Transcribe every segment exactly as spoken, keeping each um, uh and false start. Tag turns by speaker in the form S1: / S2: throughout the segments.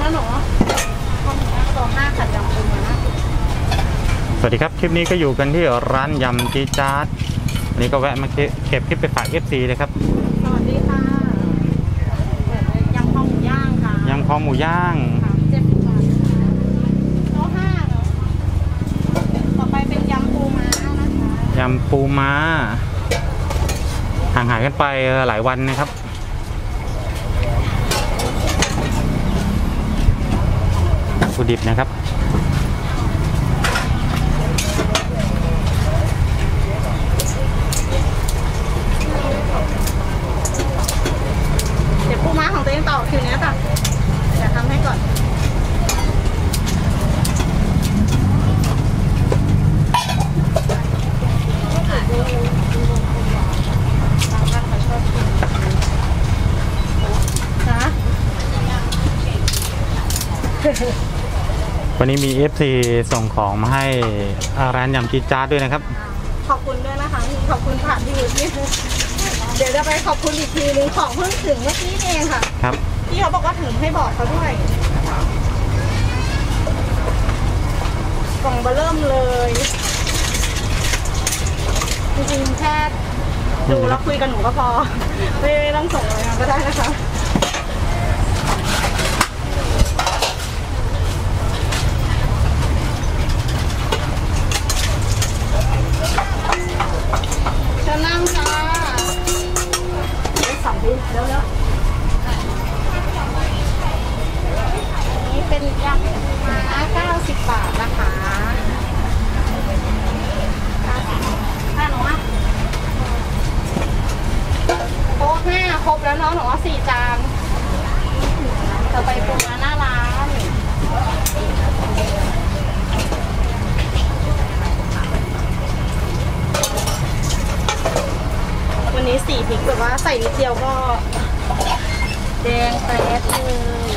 S1: นะหนูคอหมูย่างตัวห้าขัดยำปูม้า
S2: สวัสดีครับคลิปนี้ก็อยู่กันที่ร้านยำจี๊ดจ๊าดวันนี้ก็แวะมาเก็บคลิปไปฝาก เอฟ ซี เลยครับ
S1: สวัสดีค่ะยำคอหมูย่างค่ะ
S2: ยำคอหมูย่าง
S1: เจ็ดสิบบาทตัวห้าเนาะต่อไปเป็นยำปูม้านะคะ
S2: ยำปูม้าห่างหายกันไปหลายวันนะครับวัตถุดิบนะครับ
S1: เดี๋ยวปูม้าของตัวเองต่อคิวนี้ค่ะเดี๋ยวทำให้ก่อน
S2: วันนี้มี เอฟ ซี ส่งของมาให้ร้านยำจี๊ดจ๊าดด้วยนะครับ
S1: ขอบคุณด้วยนะคะขอบคุณผ่านที่อยู่ที่เดี๋ยวจะไปขอบคุณอีกทีนึงของเพิ่งถึงเมื่อกี้เองค่ะ
S2: ครับ
S1: พี่เขาบอกว่าถึงให้บอกเขาด้วยกล่องเบอร์เริ่มเลยจริงๆแค่ดูแล้วคุยกับหนูก็พอไม่ต้องส่งอะไรมาก็ได้นะคะจะนั่งค่ะได้สองดิแล้วแล้วนี่เป็นยำมาเก้าสิบบาทนะคะห้าหนูอ่ะโต๊ะห้าครบแล้วเนาะหนูว่าสี่จานต่อไปปูม้าหน้าร้านวันนี้สีพริกแบบว่าใส่นิดเดียวก็แดงแป๊ดเลย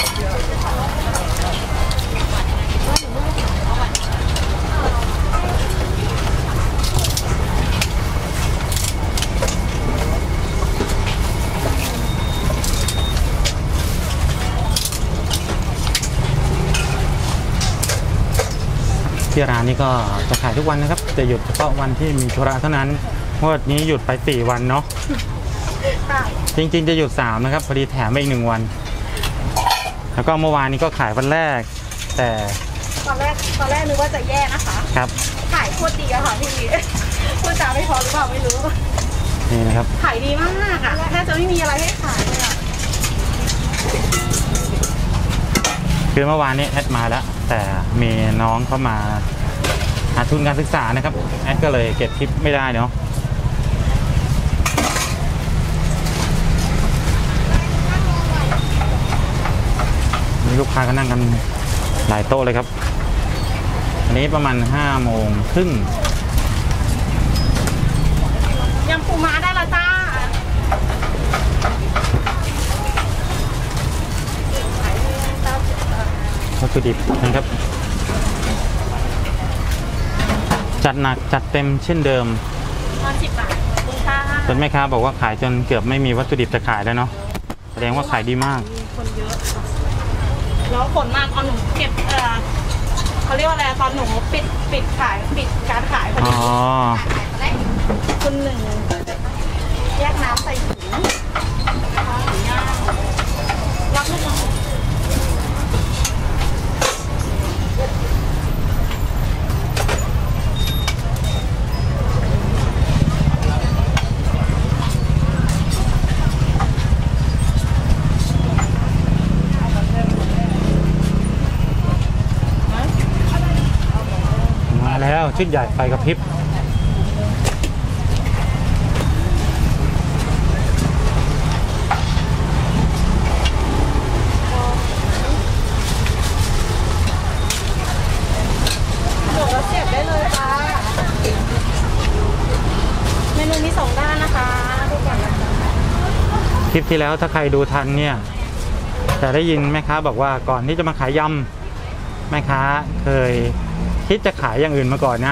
S2: ที่ร้านนี้ก็จะขายทุกวันนะครับจะหยุดเฉพาะวันที่มีธุระเท่านั้นวันนี้หยุดไปสี่วันเนาะจริงๆจะหยุดสามนะครับพอดีแถมไปอีกหนึ่งวันแล้วก็เมื่อวานนี้ก็ขายวันแรกแต่
S1: ตอนแรกตอนแรกนึกว่าจะแย่นะคะ
S2: ครับ
S1: ขายโคตรดีอะค่ะพี่พูดจาไม่พอหรือเปล่าไม่รู้
S2: นี่นะครับ
S1: ขายดีมากอะแทบจะไม่มีอะไรให้ขายเลยอะ
S2: คือเมื่อวานนี้แอดมาแล้วแต่มีน้องเข้ามาหาทุนการศึกษานะครับแอดก็เลยเก็บคลิปไม่ได้เนาะมีลูกค้าก็นั่งกันหลายโต๊ะเลยครับอันนี้ประมาณห้าโมงครึ่ง
S1: ยำปูม้าได้ละจ้า
S2: วัตถุดิบนะครับจัดหนักจัดเต็มเช่นเดิม
S1: ตอนสิบบาทคุณค่า
S2: จนแม่ค้าบอกว่าขายจนเกือบไม่มีวัตถุดิบจะขายแล้วเนาะแสดงว่าขายดีมาก
S1: คนเยอะแล้วผลมาตอนหนูเก็บเออเขาเรียกว่าอะไรตอนหนูปิดปิดขายปิดการขายพอดีคุณหนึ่งแยกน้ำใส่ถุงย่างรับลูกน้อง
S2: แล้วชุดใหญ่ไฟกระพริบ
S1: โหเราเสียบได้เลยค่ะเมนูมีสองด้านนะคะดูก่อนนะคะ
S2: คลิปที่แล้วถ้าใครดูทันเนี่ยจะได้ยินแม่ค้าบอกว่าก่อนที่จะมาขายยำแม่ค้าเคยคิดจะขายอย่างอื่นมาก่อนนะ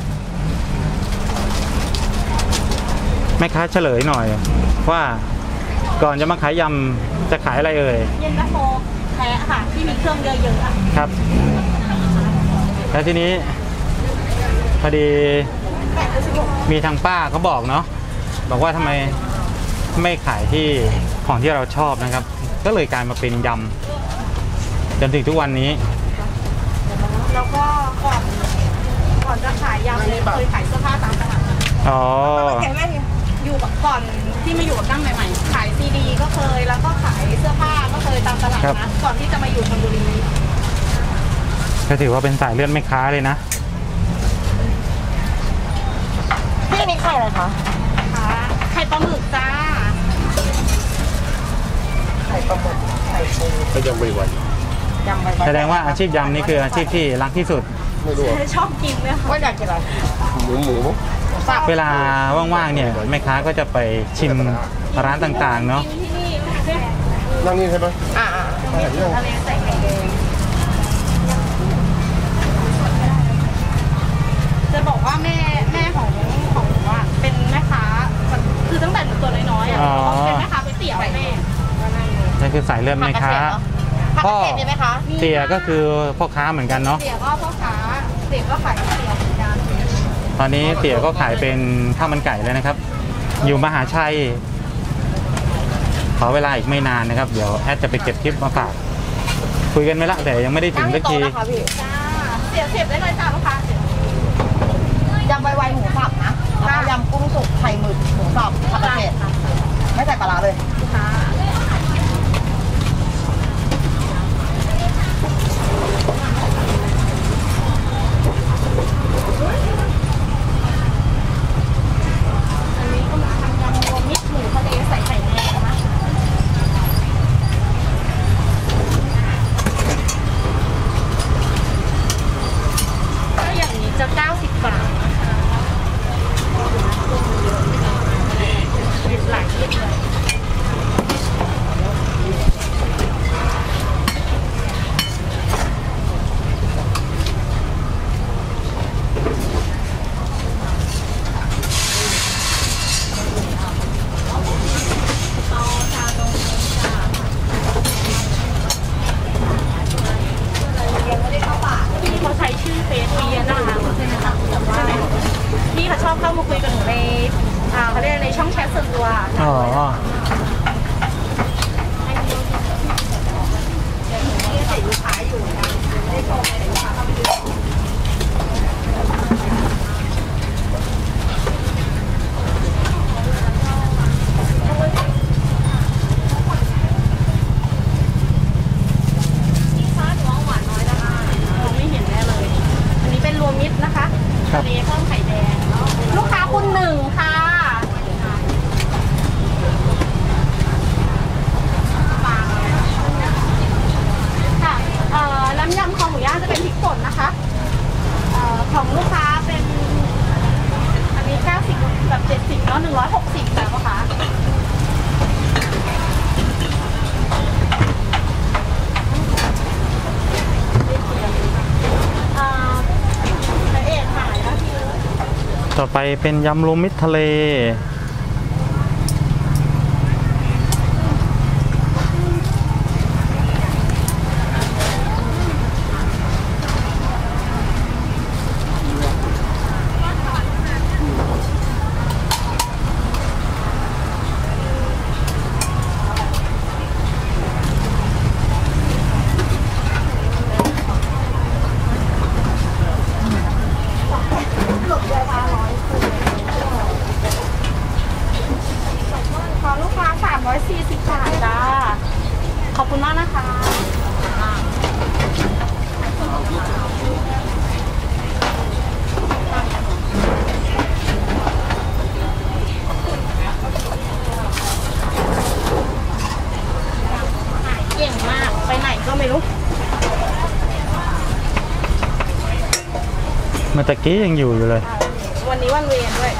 S2: แม่ค้าเฉลยหน่อยว่าก่อนจะมาขายยำจะขายอะไรเอ่ย
S1: เย็นตาโฟแท้ค่ะที่มีเครื่องเยอะๆอะ
S2: ครับ แล้วทีนี้พอดีมีทางป้าเขาบอกเนาะบอกว่าทำไมไม่ขายที่ของที่เราชอบนะครับ ก็เลยกลายมาเป็นยำจนถึงทุกวันนี้
S1: แล้วก็ก่อนก่อนจะขายยำเลยเคยขายเสื้อผ้าตามตลาด
S2: อ๋อ
S1: อยู่ก่อนที่มาอยู่กับตั้งใหม่ๆขายซีดีก็เคยแล้วก็ขายเสื้อผ้าก็เคยตามตลาดนะก่อนที่จะมาอยู่ชลบุรี
S2: ก็ถือว่าเป็นสายเลือดไม่ค้าเลยนะ
S3: พี่นี่ไข่อะไรคะ
S1: ค่ะไข่ปลาหมึกจ้า
S3: ไข่ปลาหมึกไข่ปู
S4: ก็ยังไม่ไหวย
S3: ำใบ
S2: แสดงว่าอาชีพยำนี่คืออาชีพที่รักที่สุด
S4: ไม่รู้อะ
S1: ชอบกินเลยค่ะ
S3: ว่าอยากกินอะไร
S4: หมูหมูมั้ง
S3: หมูสับ
S2: เวลาว่างๆเนี่ยแม่ค้าก็จะไปชิมร้านต่างๆเนาะ
S1: กินที่นี่ใช่ไหม
S4: นั่งนี่ใช่ไหม
S3: อ่า
S1: ทะเลใส่ไข่แดงจะบอกว่าแม่แม่ของของหนูอ่ะเป็นแม่ค้าคือตั้งแต่หนูตัวน้อยๆอ่ะเป็นแม่ค้าก๋วยเตี๋ยวแม่
S2: นั่นคือสายเลือดแม่ค้า
S3: ผักกระเฉดมีไหมคะ
S2: เตี๋ยก็คือพ่อค้าเหมือนกันเนาะ
S1: เตี๋ยวก็พ่อค้าเตี๋ยวก็ขายก๋วยเตี๋ยวเหมือนกัน
S2: ตอนนี้เตี๋ยก็ขายเป็นข้าวมันไก่แล้วนะครับ อยู่มหาชัย ขอเวลาอีกไม่นานนะครับ เดี๋ยวแอดจะไปเก็บคลิปมาฝาก คุยกันไหมละแต่ยังไม่ได้ถึ
S3: ตั้
S2: ง
S3: ง
S2: สั
S3: ที่
S2: ก
S3: โต๊ะ
S2: ที
S3: นะคะพี่
S1: จ้าเตี๋ยวเสียบได้เลยจ้าลูกค้าย
S3: ำใบไวหมูสับนะแล้วก็ยำกุ้งสุกไข่หมึกหมูสับผักกระเฉดไม่ใส่ปลาร้าเลย
S1: ค่ะอันนี้ก็มาทำยำรวมมิตรหมูทะเลใส่ไข่แดงนะคะถ้าอย่างนี้จะเก้าสิบบาทนะคะหลายชิ้นเลย พี่เขาใช้ชื่อเฟซเบียร์นะคะใช่ไหมคะใช่ไหมพี่เขาชอบเข้ามาคุยกับหนูในอ่าเขาเรียกในช่องแชทส่วนตัว
S2: อ๋อ
S1: ที่ใส่ลูกค้าอยู่นะได้โทรไปลูกค้าเข้าไปดูพี่ฟ้าหนูเอาหวานน้อยนะคะมองไม่เห็นแน่เลย อันนี้เป็นรวมมิตรนะคะ
S2: ครับ
S1: ทะเลเพิ่มไข่แดง ลูกค้าคุณหนึ่งค่ะค่ะเอ่อน้ำยำคอหมูย่างจะเป็นพริกป่นนะคะเอ่อของลูกค้าเป็น อันนี้เก้าสิบแบบเจ็ดสิบเนาะหนึ่งร้อยหกสิบแต่ลูกค้าเอ่อพระเอกหายแล้วพี่
S2: ต่อไปเป็นยำรวมมิตรทะเล
S1: ขอลูกค้าสามร้อยสี่สิบบาทจ้า ขอบคุณมากนะคะ เก่งมาก ไปไหนก็ไม่รู้
S2: เมื่อตะกี้ยังอยู่อยู่เลย
S1: วันนี้วันเวรด้วย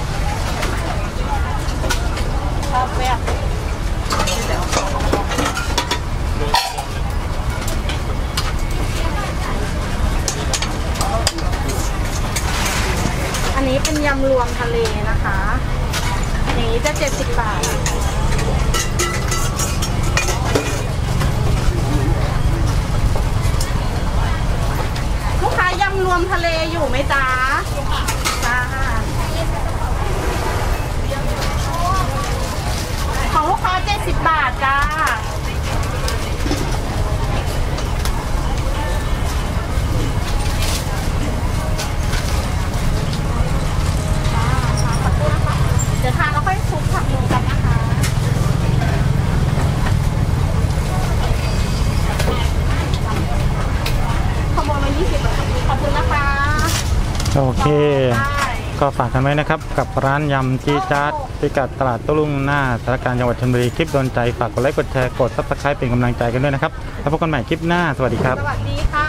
S1: ชอบแบบอันนี้เป็นยำรวมทะเลนะคะอย่างนี้จะเจ็ดสิบบาทวมทะเลอยู่ไหมจ๊ะจ้าของลูกค้าเจ็ดสิบบาทจ้าเดี๋ยวทานแล้วค่อยคลุกผักลงกันนะคะขโมยมายี่สิบบาทขอบคุณนะคะ
S2: โอเค
S1: ได้
S2: ก็ฝากกันไว้นะครับ กับร้านยำจีจาร์ดพิกัดตลาดโต้รุ่งหน้าสารกลารจังหวัดชลบุรีคลิปโดนใจฝากกดไลค์กดแชร์กดซับสไครป์เป็นกำลังใจกันด้วยนะครับแล้วพบกันใหม่คลิปหน้าสวัสดีครับ
S1: สวัสดีค่ะ